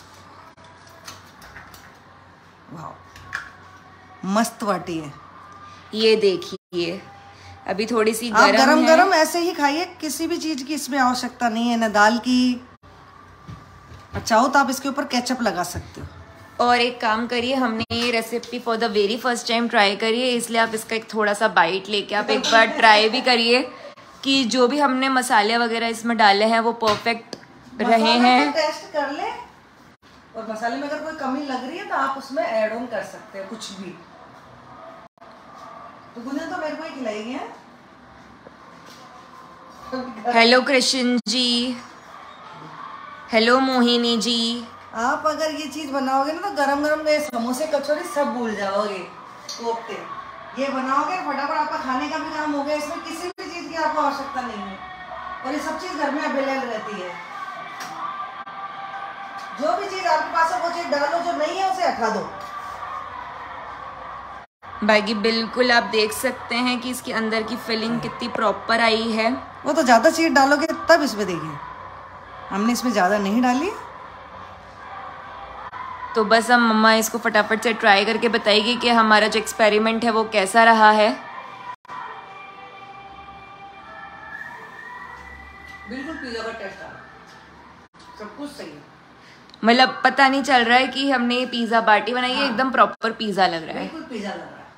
वाह मस्त बाटी है, ये देखिए अभी थोड़ी सी गरम गरम गरम है। गरम ऐसे ही खाइए, किसी भी चीज़ की इसमें आवश्यकता नहीं है, ना दाल की। चाहो तो आप इसके ऊपर केचप लगा सकते हो। और एक काम करिए, हमने ये recipe for the very first time try करी है, इसलिए आप इसका एक थोड़ा सा बाइट लेके आप एक बार ट्राई भी करिए कि जो भी हमने मसाले वगैरह इसमें डाले हैं वो परफेक्ट रहे हैं। टेस्ट कर ले, और मसाले में अगर कोई कमी लग रही है तो आप उसमें ऐड ऑन कर सकते हैं कुछ भी। तो गुंजन तो मेरे को ही खिलाएगी है। Hello Krishna ji, hello Mohini ji. आप अगर ये चीज बनाओगे ना तो गरम गरम में समोसे कचौरी सब भूल जाओगे, कोफ्ते ये बनाओगे फटाफट आपका खाने का भी काम हो गया। इसमें किसी भी चीज की आपको आवश्यकता नहीं है और ये सब चीज घर में अवेलेबल रहती है। जो भी चीज आपके पास है वो चीज डालो, जो नहीं है उसे हटा दो। बाकी बिल्कुल आप देख सकते हैं कि इसके अंदर की फिलिंग कितनी प्रॉपर आई है। वो तो ज्यादा चीज डालोगे तब इसमें देखिए, हमने इसमें ज्यादा नहीं डाली। तो बस हम मम्मा इसको फटाफट से ट्राई करके बताएगी कि हमारा जो एक्सपेरिमेंट है वो कैसा रहा है। बिल्कुल पिज़्ज़ा का टेस्ट आ रहा है। सब कुछ सही है। मतलब पता नहीं चल रहा है कि हमने पिज्जा बाटी बनाई है। हाँ। एकदम प्रॉपर पिज्जा लग रहा है, बिल्कुल पिज्जा लग रहा है,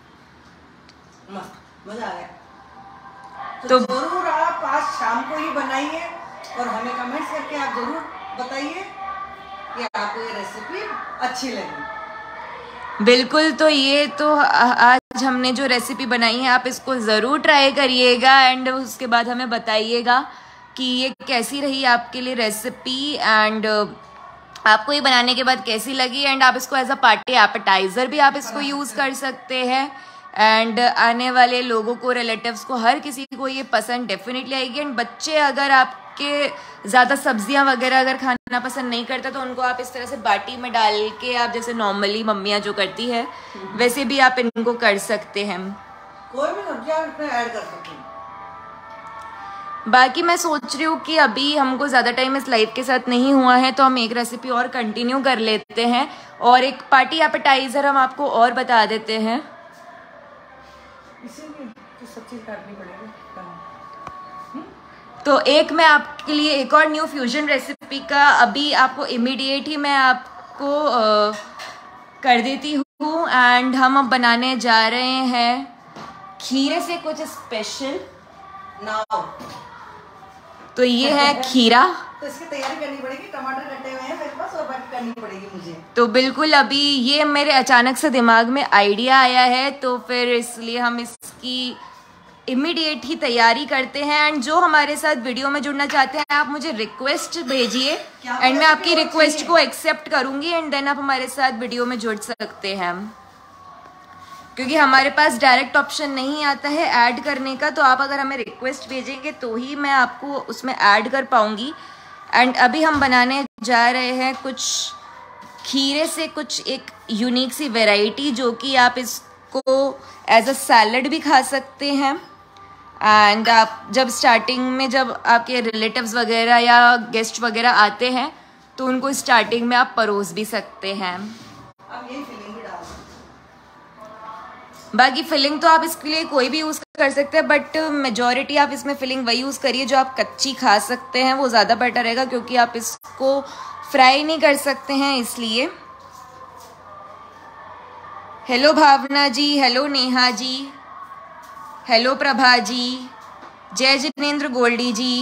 मस्त, मजा आ गया। तो, तो जरूर आप आज शाम को ही बनाइए और हमें कमेंट्स करके आप जरूर बताइए कि आपको ये रेसिपी अच्छी लगी। बिल्कुल। तो ये तो आज हमने जो रेसिपी बनाई है आप इसको ज़रूर ट्राई करिएगा एंड उसके बाद हमें बताइएगा कि ये कैसी रही आपके लिए रेसिपी एंड आपको ये बनाने के बाद कैसी लगी। एंड आप इसको एज अ पार्टी एपेटाइजर भी आप इसको यूज़ कर सकते हैं एंड आने वाले लोगों को, रिलेटिव्स को, हर किसी को ये पसंद डेफिनेटली आएगी। एंड बच्चे अगर आपके ज़्यादा सब्जियां वगैरह अगर खाना पसंद नहीं करता तो उनको आप इस तरह से बाटी में डाल के आप जैसे नॉर्मली मम्मियाँ जो करती है वैसे भी आप इनको कर सकते हैं, कोई भी सब्जियां इसमें ऐड कर सकते हैं। बाकी मैं सोच रही हूँ कि अभी हमको ज़्यादा टाइम इस लाइव के साथ नहीं हुआ है तो हम एक रेसिपी और कंटिन्यू कर लेते हैं और एक पार्टी एपेटाइजर हम आपको और बता देते हैं। सब चीज काटनी पड़ेगी। तो एक मैं आपके लिए एक और न्यू फ्यूजन रेसिपी का अभी आपको इमीडिएट ही मैं आपको आ, कर देती हूँ एंड हम अब बनाने जा रहे हैं खीरे से कुछ स्पेशल। नाउ तो ये है खीरा। तो इसकी तैयारी करनी पड़ेगी, टमाटर कटे हुए हैं मेरे पास और बाकी करनी पड़ेगी मुझे। तो बिल्कुल अभी ये मेरे अचानक से दिमाग में आइडिया आया है तो फिर इसलिए हम इसकी इमीडिएट ही तैयारी करते हैं। एंड जो हमारे साथ वीडियो में जुड़ना चाहते हैं आप मुझे रिक्वेस्ट भेजिए एंड मैं आपकी रिक्वेस्ट को एक्सेप्ट करूंगी एंड देन आप हमारे साथ वीडियो में जुड़ सकते हैं, क्योंकि हमारे पास डायरेक्ट ऑप्शन नहीं आता है ऐड करने का। तो आप अगर हमें रिक्वेस्ट भेजेंगे तो ही मैं आपको उसमें ऐड कर पाऊंगी। एंड अभी हम बनाने जा रहे हैं कुछ खीरे से कुछ एक यूनिक सी वैरायटी जो कि आप इसको एज अ सैलड भी खा सकते हैं एंड आप जब स्टार्टिंग में जब आपके रिलेटिव्स वगैरह या गेस्ट वगैरह आते हैं तो उनको स्टार्टिंग में आप परोस भी सकते हैं। अब ये फिलिंग भी डाल बाकी फिलिंग तो आप इसके लिए कोई भी यूज़ कर सकते हैं बट मेजॉरिटी आप इसमें फिलिंग वही यूज़ करिए जो आप कच्ची खा सकते हैं, वो ज़्यादा बेटर रहेगा क्योंकि आप इसको फ्राई नहीं कर सकते हैं इसलिए। Hello Bhavna ji, hello Neha ji, hello Prabha ji, जय जिनेंद्र गोल्डी जी।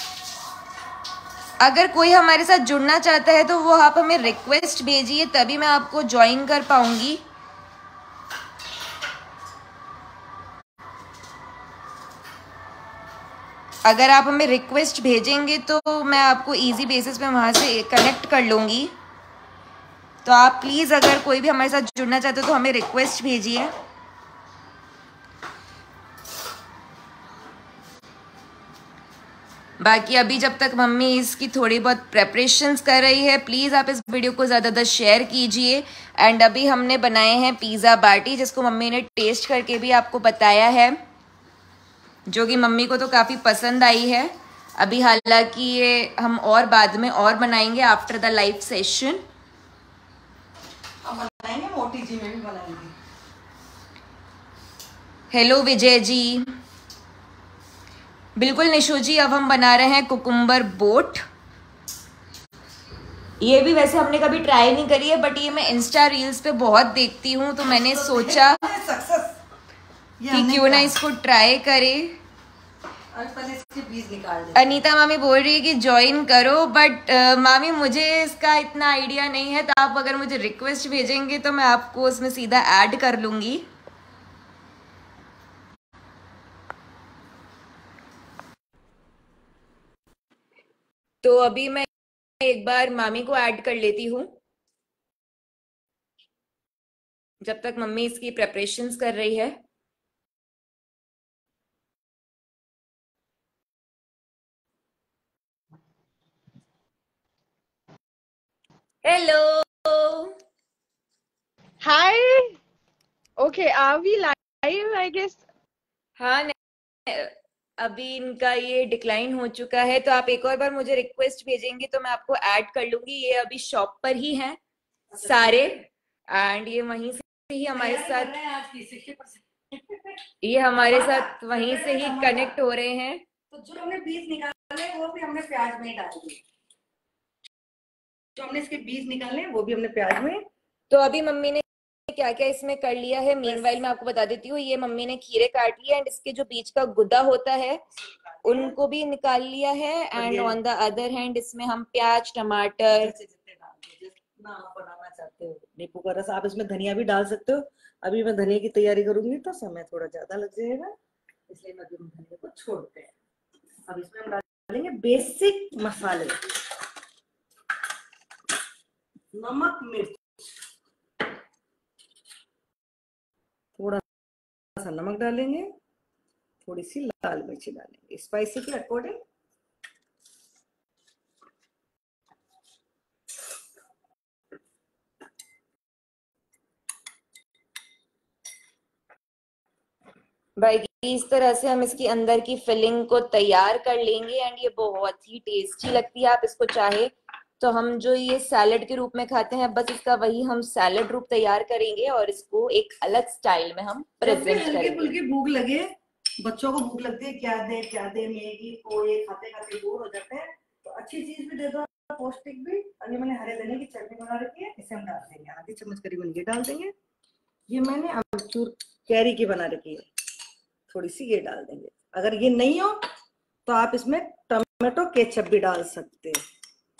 अगर कोई हमारे साथ जुड़ना चाहता है तो वो आप हमें रिक्वेस्ट भेजिए तभी मैं आपको ज्वाइन कर पाऊंगी। अगर आप हमें रिक्वेस्ट भेजेंगे तो मैं आपको इजी बेसिस पे वहाँ से कनेक्ट कर लूँगी। तो आप प्लीज़ अगर कोई भी हमारे साथ जुड़ना चाहते हो तो हमें रिक्वेस्ट भेजिए। बाकी अभी जब तक मम्मी इसकी थोड़ी बहुत प्रेपरेशंस कर रही है प्लीज़ आप इस वीडियो को ज़्यादा ज़्यादा शेयर कीजिए। एंड अभी हमने बनाए हैं पिज़्ज़ा बाटी जिसको मम्मी ने टेस्ट करके भी आपको बताया है, जो कि मम्मी को तो काफ़ी पसंद आई है। अभी हालांकि ये हम और बाद में और बनाएंगे आफ्टर द लाइव सेशन। अब बनाएंगे, मोटी जी में भी बनाएंगे। हेलो विजय जी, बिल्कुल निशु जी। अब हम बना रहे हैं कुकुम्बर बोट। ये भी वैसे हमने कभी ट्राई नहीं करी है बट ये मैं इंस्टा रील्स पे बहुत देखती हूँ तो मैंने सोचा कि क्यों ना इसको ट्राई करें। पहले इसके बीज निकाल दे। अनीता मामी बोल रही है कि ज्वाइन करो बट uh, मामी मुझे इसका इतना आइडिया नहीं है, तो आप अगर मुझे रिक्वेस्ट भेजेंगे तो मैं आपको उसमें सीधा ऐड कर लूंगी। तो अभी मैं एक बार मामी को ऐड कर लेती हूँ जब तक मम्मी इसकी प्रेपरेशंस कर रही है। Hello. Hi. Okay, are we live? I guess. हाँ नहीं, अभी इनका ये डिक्लाइन हो चुका है तो आप एक और बार मुझे रिक्वेस्ट भेजेंगे तो मैं आपको ऐड कर लूंगी। ये अभी शॉप पर ही हैं सारे एंड ये वहीं से ही हमारे साथ ये हमारे साथ वहीं से ही कनेक्ट हो रहे हैं। तो जो हमने बीज निकाले वो भी हमने प्याज में डाल दिए। जो हमने इसके बीज निकालने हैं वो भी हमने प्याज में। तो अभी मम्मी ने क्या क्या इसमें कर लिया है, मीनवाइल मैं आपको बता देती हूँ। ये मम्मी ने खीरे काट लिया एंड इसके जो बीच का गुदा होता है उनको भी निकाल लिया है। And on the other hand इसमें हम प्याज, टमाटर, जितना आप बनाना चाहते हो, नींबू का रस, आप इसमें धनिया भी डाल सकते हो। अभी मैं धनिया की तैयारी करूंगी तो समय थोड़ा ज्यादा लग जाएगा, इसलिए मैं अभी धनिया को छोड़ते हैं। अब इसमें हम डालेंगे बेसिक मसाले, नमक, मिर्च, थोड़ा सा नमक डालेंगे, थोड़ी सी लाल मिर्ची डालेंगे स्पाइसी के अकॉर्डिंग। भाई इस तरह से हम इसकी अंदर की फिलिंग को तैयार कर लेंगे एंड ये बहुत ही टेस्टी लगती है। आप इसको चाहे तो हम जो ये सैलेड के रूप में खाते हैं, बस इसका वही हम सैलेड रूप तैयार करेंगे और इसको एक अलग स्टाइल में हम प्रेजेंट करेंगे। हल्की फुल्की भूख लगे, बच्चों को भूख लगती है, क्या दे क्या दे, मैगी पोहे खाते खाते बोर हो जाते हैं, तो अच्छी चीज भी दे दो, पौष्टिक भी। अभी मैंने हरे धनिया की चटनी बना रखी है, इसे हम डाल देंगे, आधी चम्मच करीबन ये डाल देंगे। ये मैंने अमचूर कैरी की बना रखी है, थोड़ी सी ये डाल देंगे। अगर ये नहीं हो तो आप इसमें टमाटो केचप भी डाल सकते हैं।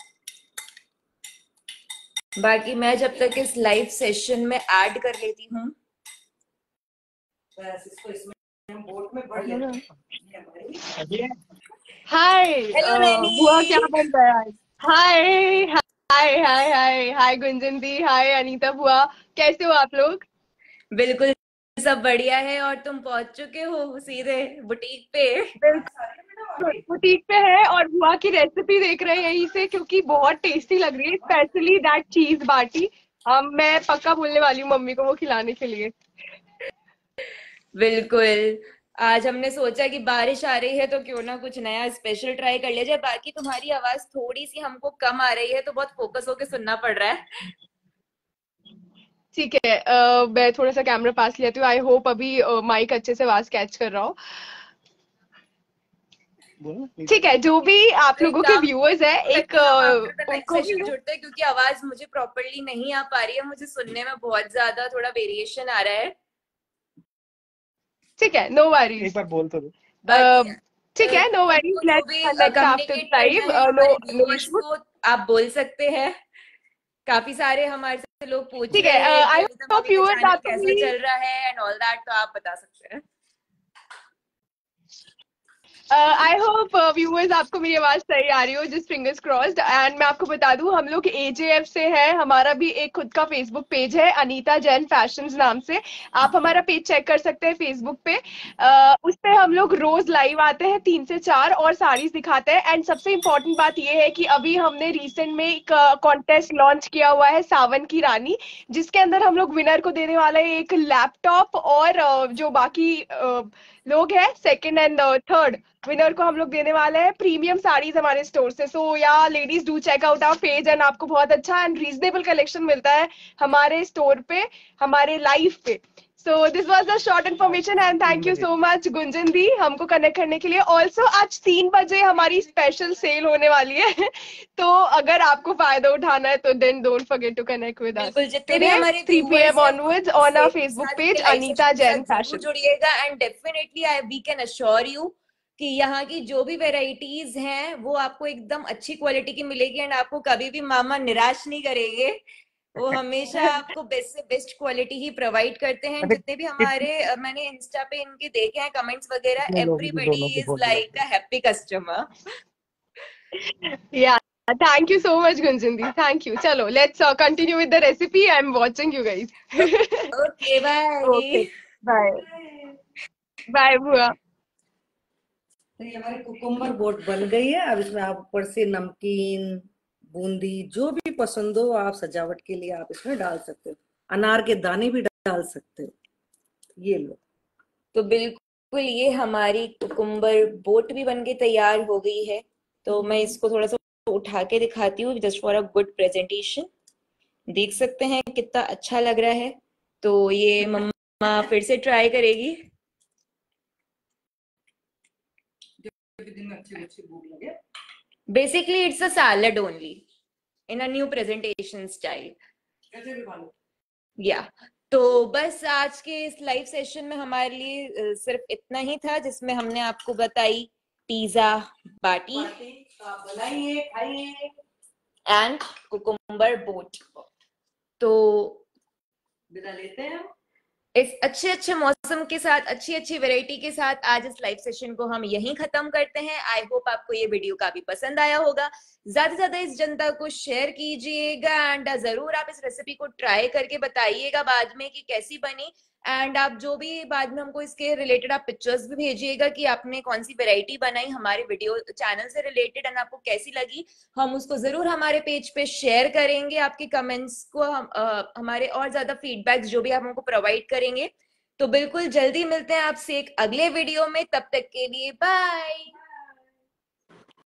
बाकी मैं जब तक इस लाइव सेशन में ऐड कर लेती हूँ, बस इसको इसमें हम बोट में भर लेते हैं। Hi hello Naini. बुआ, क्या बन रहा है? हाय हाय हाय हाय हाय गुंजन दी, हाय अनीता बुआ, कैसे हो आप लोग? बिल्कुल सब बढ़िया है। और तुम पहुंच चुके हो सीधे बुटीक पे? बुटीक पे है और बुआ की रेसिपी देख रहे हैं यहीं से, क्योंकि बहुत टेस्टी लग रही है, स्पेशली दैट चीज बाटी। um, मैं पक्का बोलने वाली हूँ मम्मी को वो खिलाने के लिए। बिल्कुल। आज हमने सोचा कि बारिश आ रही है तो क्यों ना कुछ नया स्पेशल ट्राई कर लिया जाए। बाकी तुम्हारी आवाज थोड़ी सी हमको कम आ रही है तो बहुत फोकस होके सुनना पड़ रहा है। ठीक है, uh, मैं थोड़ा सा कैमरा पास लेती हूँ। आई होप अभी माइक uh, अच्छे से आवाज कैच कर रहा हो। ठीक है, जो भी आप लोगों के व्यूअर्स है, एक उनको भी जुड़ते हैं, क्योंकि आवाज मुझे प्रॉपर्ली नहीं आ पा रही है, मुझे सुनने में बहुत ज्यादा थोड़ा वेरिएशन आ रहा है। ठीक है, नो वरीज, एक बार बोल तो दो। ठीक है, no worries, let's connect after live. No no issue, आप बोल सकते हैं। काफी सारे हमारे से लोग पूछ ठीक रहे है। हैं आई कि होप व्यूअर्स आपको कैसा चल रहा है एंड ऑल दैट, तो आप बता सकते हैं। आई होप व्यूअर्स आपको मेरी आवाज सही आ रही हो, जिस फिंगर्स क्रॉस्ड। एंड मैं आपको बता दूं, हम लोग एजेएफ से हैं, हमारा भी एक खुद का फेसबुक पेज है अनीता जैन फैशंस नाम से। आप हमारा पेज चेक कर सकते हैं फेसबुक पे। uh, उस पे हम लोग रोज लाइव आते हैं तीन से चार और साड़ीज दिखाते हैं। एंड सबसे इम्पोर्टेंट बात यह है कि अभी हमने रिसेंट में एक कॉन्टेस्ट लॉन्च किया हुआ है, सावन की रानी, जिसके अंदर हम लोग विनर को देने वाले हैं एक लैपटॉप, और uh, जो बाकी uh, लोग हैं सेकेंड एंड थर्ड विनर को हम लोग देने वाले हैं प्रीमियम साड़ीज हमारे स्टोर से। So yeah ladies do check out our page, and आपको बहुत अच्छा एंड रीजनेबल कलेक्शन मिलता है हमारे स्टोर पे, हमारे लाइव पे। So this was the short information and thank you so much Gunjan di हमको कनेक्ट करने के लिए। ऑल्सो आज तीन बजे हमारी स्पेशल सेल होने वाली है तो अगर आपको फायदा उठाना है तो then don't forget to connect with us today three P M onwards on our Facebook page Anita Jain fashion. जुड़िएगा and definitely I we can assure you कि यहाँ की जो भी वेराइटीज हैं वो आपको एकदम अच्छी क्वालिटी की मिलेगी एंड आपको कभी भी मामा निराश नहीं करेंगे। वो हमेशा आपको बेस्ट से बेस्ट क्वालिटी ही प्रोवाइड करते हैं। जितने भी हमारे मैंने इंस्टा पे इनके देखे हैं कमेंट्स वगैरह, everybody is like a happy customer. Yeah thank you so much Gunjan di, thank you. चलो let's continue with the recipe, I am watching you guys. Okay bye. Okay bye bye बुआ। तो ये हमारी कुकुम्बर बोट बन गई है। अब इसमें आप ऊपर से नमकीन, बूंदी, जो भी पसंद हो आप सजावट के लिए आप इसमें डाल सकते हो, अनार के दाने भी डाल सकते हो। ये लो, तो बिल्कुल ये हमारी कुकुम्बर बोट भी बनके तैयार हो गई है। तो मैं इसको थोड़ा सा उठा के दिखाती हूँ just for a good presentation. देख सकते हैं कितना अच्छा लग रहा है। तो ये मम्मा फिर से ट्राई करेगी। दिन में अच्छी अच्छी भूख लगे। Basically it's a salad only. in a new presentation style. कैसे भी खा लो। या तो बस आज के इस लाइव सेशन में हमारे लिए अ, सिर्फ इतना ही था, जिसमें हमने आपको बताई पिज्जा बाटी आप बनाइए, खाइए एंड कुकुम्बर बोट। तो विदा लेते हैं हम इस अच्छे अच्छे मौसम के साथ, अच्छी अच्छी वैरायटी के साथ आज इस लाइव सेशन को हम यहीं खत्म करते हैं। आई होप आपको ये वीडियो काफी पसंद आया होगा। ज्यादा से ज्यादा इस जनता को शेयर कीजिएगा एंड जरूर आप इस रेसिपी को ट्राई करके बताइएगा बाद में कि कैसी बनी। एंड आप जो भी बाद में हमको इसके रिलेटेड आप पिक्चर्स भी भेजिएगा कि आपने कौन सी वेराइटी बनाई हमारे वीडियो चैनल से रिलेटेड एंड आपको कैसी लगी। हम उसको जरूर हमारे पेज पे शेयर करेंगे। आपके कमेंट्स को हम आ, हमारे और ज्यादा फीडबैक्स जो भी आप हमको प्रोवाइड करेंगे। तो बिल्कुल जल्दी मिलते हैं आपसे एक अगले वीडियो में, तब तक के लिए बाय।